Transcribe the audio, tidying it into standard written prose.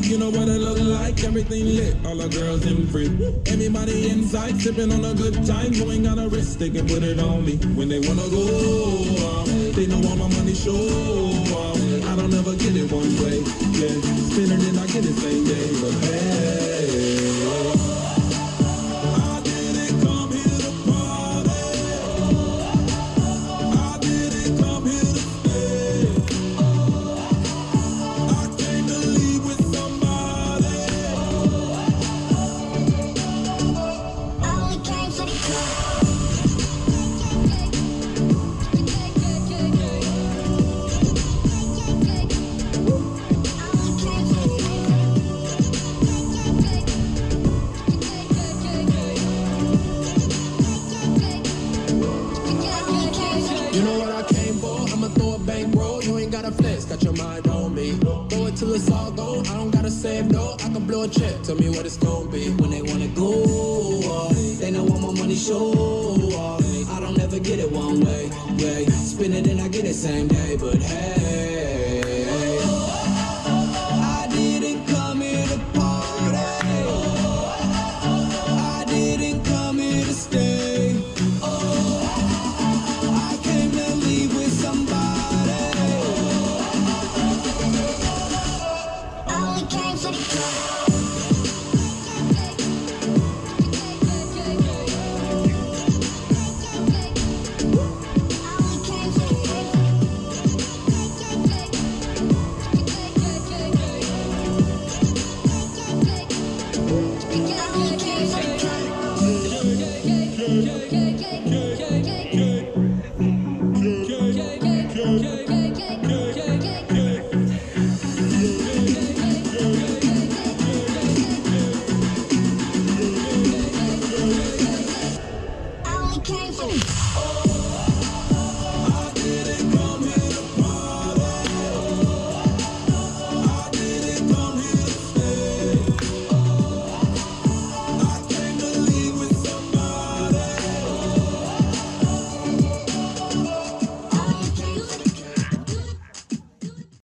You know what it look like? Everything lit, all the girls in free. Everybody inside, sipping on a good time. You ain't got a wrist, they can put it on me. When they wanna go, they know all my money show. I don't ever get it one way, yeah. Spin it and I get it same day, but hey. I didn't come here to party. I didn't come here to stay. I came to leave with somebody. I only came for the club. You know what I came for? I'ma throw a bankroll. You ain't gotta flex, got your mind on me. Throw it till it's all gone. I don't gotta save no. I can blow a check. Tell me what it's gonna be. When they wanna go, they know what my money show. I don't ever get it one way. Spin it and I get it same day. But hey, I didn't come here to party. I didn't come here to stay. I came to leave with somebody. I only came for the club. I only came for the club.